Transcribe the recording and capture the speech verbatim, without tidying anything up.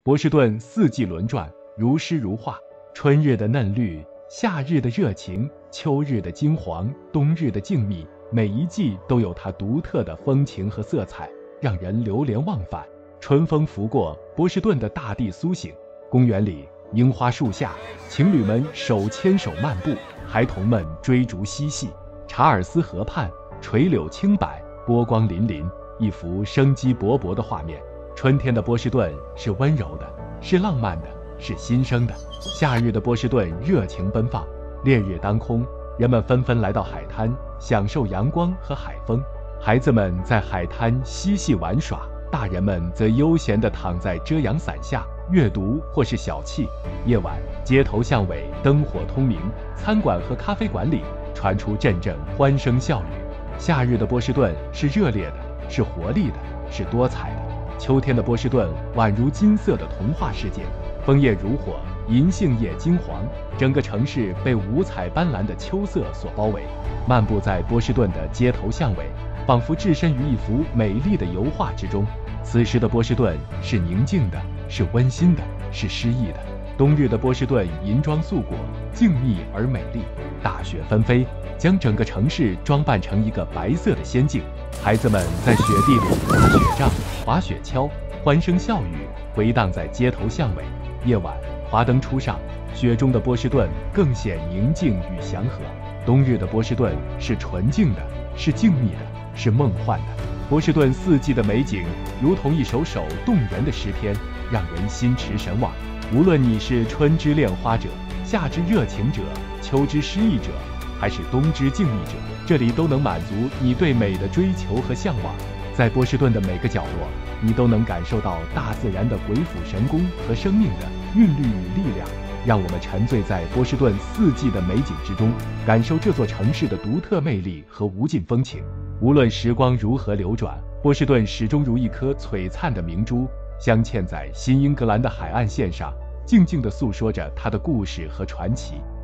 波士顿四季轮转，如诗如画，春日的嫩绿，夏日的热情，秋日的金黄，冬日的静谧，每一季都有它独特的风情和色彩，让人流连忘返。春风拂过，波士顿的大地苏醒，公园里，樱花树下，情侣们手牵手漫步，孩童们追逐嬉戏。查尔斯河畔，垂柳青柏，波光粼粼，一幅生机勃勃的画面。春天的波士顿是温柔的，是浪漫的，是新生的。夏日的波士顿热情奔放，烈日当空，人们纷纷来到海滩，享受阳光和海风。孩子们在海滩嬉戏玩耍，大人们则悠闲地躺在遮阳伞下阅读或是小憩。夜晚，街头巷尾灯火通明，餐馆和咖啡馆里传出阵阵欢声笑语。夏日的波士顿是热烈的，是活力的，是多彩的。秋天的波士顿宛如金色的童话世界，枫叶如火，银杏叶金黄，整个城市被五彩斑斓的秋色所包围。漫步在波士顿的街头巷尾，仿佛置身于一幅美丽的油画之中。此时的波士顿是宁静的，是温馨的，是诗意的。冬日的波士顿银装素裹，静谧而美丽。大雪纷飞，将整个城市装扮成一个白色的仙境。孩子们在雪地里打雪仗、滑雪橇，欢声笑语回荡在街头巷尾。夜晚，华灯初上，雪中的波士顿更显宁静与祥和。冬日的波士顿是纯净的，是静谧的，是梦幻的。波士顿四季的美景如同一首首动人的诗篇，让人心驰神往。无论你是春之恋花者，夏之热情者，秋之诗意者，还是冬之静谧者，这里都能满足你对美的追求和向往。在波士顿的每个角落，你都能感受到大自然的鬼斧神工和生命的韵律与力量。让我们沉醉在波士顿四季的美景之中，感受这座城市的独特魅力和无尽风情。无论时光如何流转，波士顿始终如一颗璀璨的明珠，镶嵌在新英格兰的海岸线上，静静地诉说着它的故事和传奇。